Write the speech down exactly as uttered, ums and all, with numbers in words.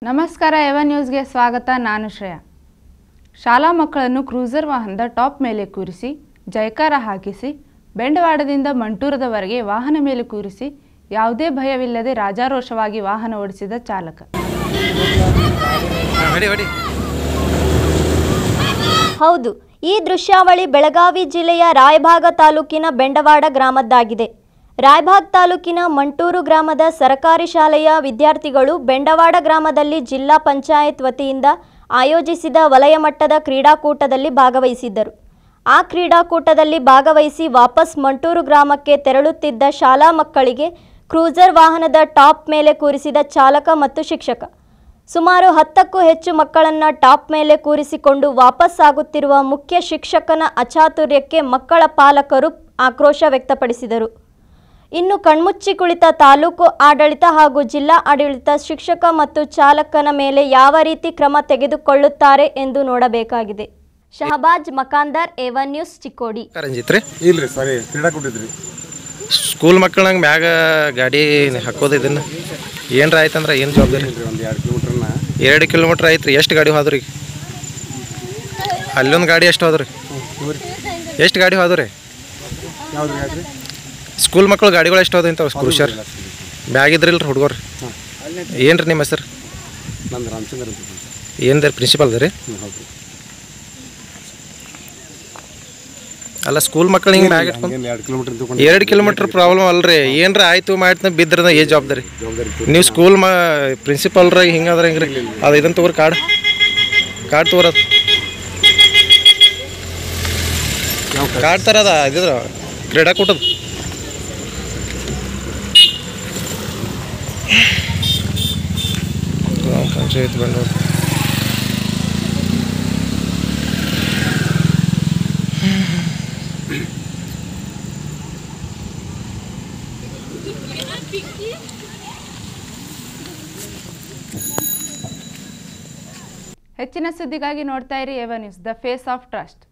ನಮಸ್ಕಾರ ಎವನ್ ನ್ಯೂಸ್ಗೆ ಸ್ವಾಗತ. ನಾನು ಶ್ರೇಯಾ. ಶಾಲಾ ಮಕ್ಕಳನ್ನು ಕ್ರೂಸರ್ ವಾಹನದ ಟಾಪ್ ಮೇಲೆ ಕೂರಿಸಿ ಜಯಕಾರ ಹಾಕಿಸಿ ಬೆಂಡವಾಡದಿಂದ ಮಂಟೂರದವರೆಗೆ ವಾಹನ ಮೇಲೆ ಕೂರಿಸಿ ಯಾವುದೇ ಭಯವಿಲ್ಲದೆ ರಾಜಾರೋಷವಾಗಿ ವಾಹನ ಓಡಿಸಿದ ಚಾಲಕ. ಹೌದು, ಈ ದೃಶ್ಯಾವಳಿ ಬೆಳಗಾವಿ ಜಿಲ್ಲೆಯ ರಾಯಭಾಗ ತಾಲೂಕಿನ ಬೆಂಡವಾಡ ಗ್ರಾಮದ್ದಾಗಿದೆ. ರಾಯಭಾಗ ತಾಲೂಕಿನ ಮಂಟೂರು ಗ್ರಾಮದ ಸರಕಾರಿ ಶಾಲೆಯ ವಿದ್ಯಾರ್ಥಿಗಳು ಬೆಂಡವಾಡ ಗ್ರಾಮದಲ್ಲಿ ಜಿಲ್ಲಾ ಪಂಚಾಯತ್ ವತಿಯಿಂದ ಆಯೋಜಿಸಿದ ವಲಯ ಮಟ್ಟದ ಕ್ರೀಡಾಕೂಟದಲ್ಲಿ ಭಾಗವಹಿಸಿದ್ದರು. ಆ ಕ್ರೀಡಾಕೂಟದಲ್ಲಿ ಭಾಗವಹಿಸಿ ವಾಪಸ್ ಮಂಟೂರು ಗ್ರಾಮಕ್ಕೆ ತೆರಳುತ್ತಿದ್ದ ಶಾಲಾ ಮಕ್ಕಳಿಗೆ ಕ್ರೂಸರ್ ವಾಹನದ ಟಾಪ್ ಮೇಲೆ ಕೂರಿಸಿದ ಚಾಲಕ ಮತ್ತು ಶಿಕ್ಷಕ. ಸುಮಾರು ಹತ್ತಕ್ಕೂ ಹೆಚ್ಚು ಮಕ್ಕಳನ್ನು ಟಾಪ್ ಮೇಲೆ ಕೂರಿಸಿಕೊಂಡು ವಾಪಸ್ಸಾಗುತ್ತಿರುವ ಮುಖ್ಯ ಶಿಕ್ಷಕನ ಅಚಾತುರ್ಯಕ್ಕೆ ಮಕ್ಕಳ ಪಾಲಕರು ಆಕ್ರೋಶ ವ್ಯಕ್ತಪಡಿಸಿದರು. ಇನ್ನು ಕಣ್ಮುಚ್ಚಿ ಕುಳಿತ ತಾಲೂಕು ಆಡಳಿತ ಹಾಗೂ ಜಿಲ್ಲಾ ಆಡಳಿತ ಶಿಕ್ಷಕ ಮತ್ತು ಚಾಲಕನ ಮೇಲೆ ಯಾವ ರೀತಿ ಕ್ರಮ ತೆಗೆದುಕೊಳ್ಳುತ್ತಾರೆ ಎಂದು ನೋಡಬೇಕಾಗಿದೆ. Shahbaz Makandar, Evan news, Chikkodi. ಇಲ್ರಿ ಸರಿ ಕ್ರೀಡಾ ಕೊಟ್ಟಿದ್ರಿ ಸ್ಕೂಲ್ ಮಕ್ಕಳಂಗೆ ಮ್ಯಾಗ ಗಾಡಿ ಹಾಕೋದು ಇದನ್ನ ಏನ್ರ ಆಯ್ತಂದ್ರೆ ಏನು ಜವಾಬ್ದಾರಿ? ಒಂದು ಎರಡು ಕಿಲೋಮೀಟ್ರನ್ನ ಎರಡು ಕಿಲೋಮೀಟ್ರ್ ಆಯ್ತು ರೀ. ಎಷ್ಟು ಗಾಡಿ ಹೋದ್ರಿ? ಅಲ್ಲೊಂದು ಗಾಡಿ ಎಷ್ಟು ಹೋದ್ರಿ? ಎಷ್ಟು ಗಾಡಿ ಹೋದ್ರಿ? ಯಾವ್ದು ಗಾಡಿ? ಸ್ಕೂಲ್ ಮಕ್ಕಳು ಗಾಡಿಗಳು ಎಷ್ಟು ಹೋದ ಇಂಥವು ಕ್ರೂಷರ್ ಬ್ಯಾಗ್ ಇದ್ರಿಲ್ರಿ ಹುಡುಗರು? ಏನು ರೀ ನಿಮ್ಮ ಹೆಸರು? ನಂದು ರಾಮಚಂದ್ರ ಅಂತ. ಏನು ಪ್ರಿನ್ಸಿಪಾಲ್ ರೀ? ಹೌದು. ಅಲ್ಲ ಸ್ಕೂಲ್ ಮಕ್ಕಳು ಹಿಂಗೆ ಬ್ಯಾಗ್ ಇಟ್ಕೊಂಡು ಎರಡು ಕಿಲೋಮೀಟ್ರ್ ಎರಡು ಕಿಲೋಮೀಟ್ರ್ ಪ್ರಾಬ್ಲಮ್ ಅಲ್ರಿ. ಏನರ ಆಯ್ತು ಮಾಡ್ತ ಬಿದ್ರದ ಏ ಜವಾಬ್ದಾರಿ? ನೀವು ಸ್ಕೂಲ್ ಮ ಪ್ರಿನ್ಸಿಪಾಲ್ರಾಗ ಹಿಂಗಾದ್ರೆ ಹೆಂಗೆ ರೀ? ಅದು ಇದನ್ನು ತಗೋರಿ, ಕಾರ್ಡ್ ಕಾರ್ಡ್ ತಗೋರದು ಕಾರ್ಡ್ ತರದ ಇದ್ರ ಕ್ರೀಡಾಕೂಟದ ಗ್ರಾಮ ಪಂಚಾಯತ್ ಬಂಡವಾಳ. ಹೆಚ್ಚಿನ ಸುದ್ದಿಗಾಗಿ ನೋಡ್ತಾ ಇರಿ Evan news, the face of trust.